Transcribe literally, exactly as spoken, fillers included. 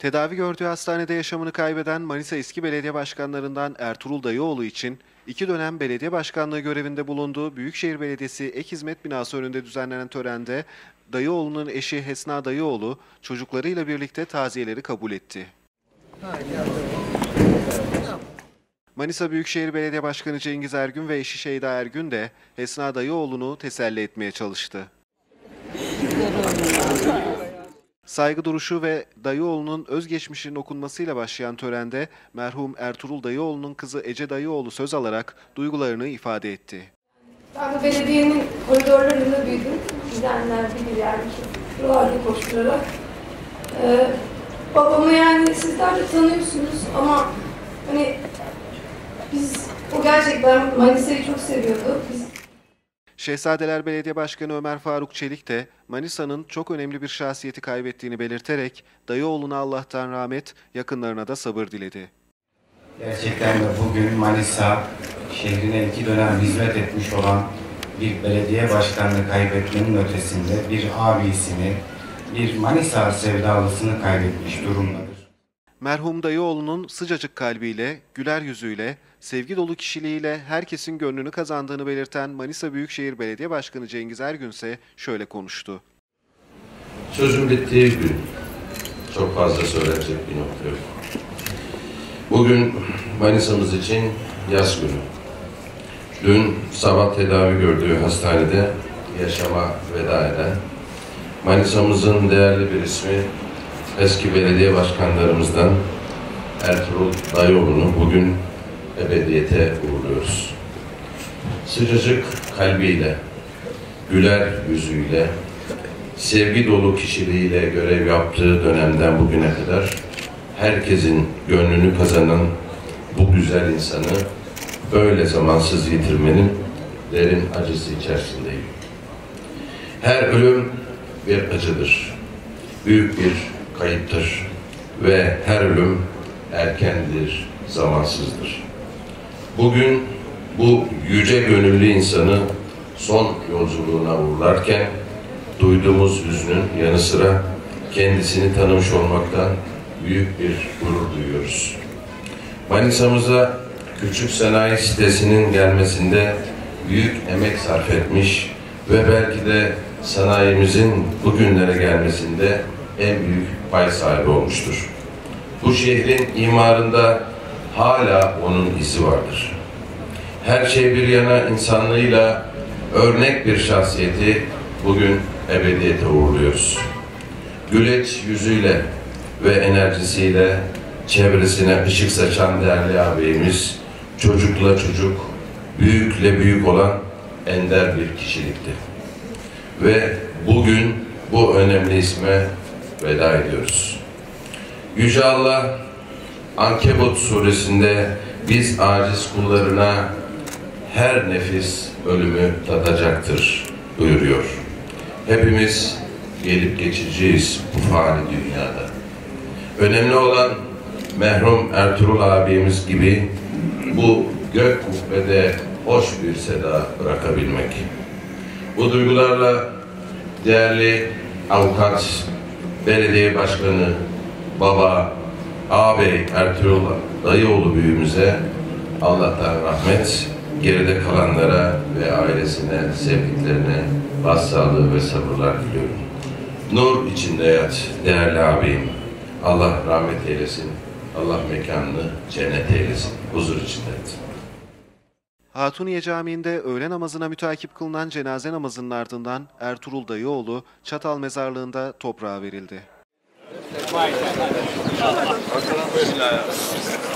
Tedavi gördüğü hastanede yaşamını kaybeden Manisa eski belediye başkanlarından Ertuğrul Dayıoğlu için iki dönem belediye başkanlığı görevinde bulunduğu Büyükşehir Belediyesi Ek Hizmet Binası önünde düzenlenen törende Dayıoğlu'nun eşi Hesna Dayıoğlu çocuklarıyla birlikte taziyeleri kabul etti. Manisa Büyükşehir Belediye Başkanı Cengiz Ergün ve eşi Şeyda Ergün de Hesna Dayıoğlu'nu teselli etmeye çalıştı. Saygı duruşu ve Dayıoğlu'nun özgeçmişinin okunmasıyla başlayan törende merhum Ertuğrul Dayıoğlu'nun kızı Ece Dayıoğlu söz alarak duygularını ifade etti. Ben de belediyenin koridorlarında büyüdüm. Gidenler bilir yani buralarda koşturarak. Ee, babamı yani sizler de tanıyorsunuz ama hani biz, o gerçekten Manisa'yı çok seviyordu. Biz... Şehzadeler Belediye Başkanı Ömer Faruk Çelik de Manisa'nın çok önemli bir şahsiyeti kaybettiğini belirterek Dayıoğlu'na Allah'tan rahmet, yakınlarına da sabır diledi. Gerçekten de bugün Manisa şehrine iki dönem hizmet etmiş olan bir belediye başkanını kaybetmenin ötesinde bir abisini, bir Manisa sevdalısını kaybetmiş durumdadır. Merhum Dayıoğlu'nun sıcacık kalbiyle, güler yüzüyle, sevgi dolu kişiliğiyle herkesin gönlünü kazandığını belirten Manisa Büyükşehir Belediye Başkanı Cengiz Ergün ise şöyle konuştu. Sözün bittiği gün çok fazla söylenecek bir nokta yok. Bugün Manisa'mız için yaz günü. Dün sabah tedavi gördüğü hastanede yaşama veda eden Manisa'mızın değerli bir ismi eski belediye başkanlarımızdan Ertuğrul Dayıoğlu'nu bugün ebediyete uğurluyoruz. Sıcacık kalbiyle, güler yüzüyle, sevgi dolu kişiliğiyle görev yaptığı dönemden bugüne kadar herkesin gönlünü kazanan bu güzel insanı böyle zamansız yitirmenin derin acısı içerisindeyim. Her ölüm bir acıdır, büyük bir kayıptır ve her ölüm erkendir, zamansızdır. Bugün bu yüce gönüllü insanı son yolculuğuna uğurlarken duyduğumuz hüznün yanı sıra kendisini tanımış olmaktan büyük bir gurur duyuyoruz. Manisa'mıza küçük sanayi sitesinin gelmesinde büyük emek sarf etmiş ve belki de sanayimizin bugünlere gelmesinde en büyük pay sahibi olmuştur. Bu şehrin imarında hala onun izi vardır. Her şey bir yana insanlığıyla örnek bir şahsiyeti bugün ebediyete uğurluyoruz. Güleç yüzüyle ve enerjisiyle çevresine ışık saçan değerli ağabeyimiz, çocukla çocuk, büyükle büyük olan ender bir kişilikti. Ve bugün bu önemli isme veda ediyoruz. Yüce Allah, Ankebut suresinde biz aciz kullarına her nefis ölümü tadacaktır buyuruyor. Hepimiz gelip geçeceğiz bu fani dünyada. Önemli olan merhum Ertuğrul abimiz gibi bu gök kubbede hoş bir seda bırakabilmek. Bu duygularla değerli avukat, belediye başkanı, baba, ağabey Ertuğrul Dayıoğlu büyüğümüze Allah'tan rahmet, geride kalanlara ve ailesine, sevdiklerine başsağlığı ve sabırlar diliyorum. Nur içinde yat değerli ağabeyim. Allah rahmet eylesin. Allah mekanını cennet eylesin. Huzur içinde yat. Hatuniye Camii'nde öğle namazına mütakip kılınan cenaze namazının ardından Ertuğrul Dayıoğlu Çatal Mezarlığı'nda toprağa verildi.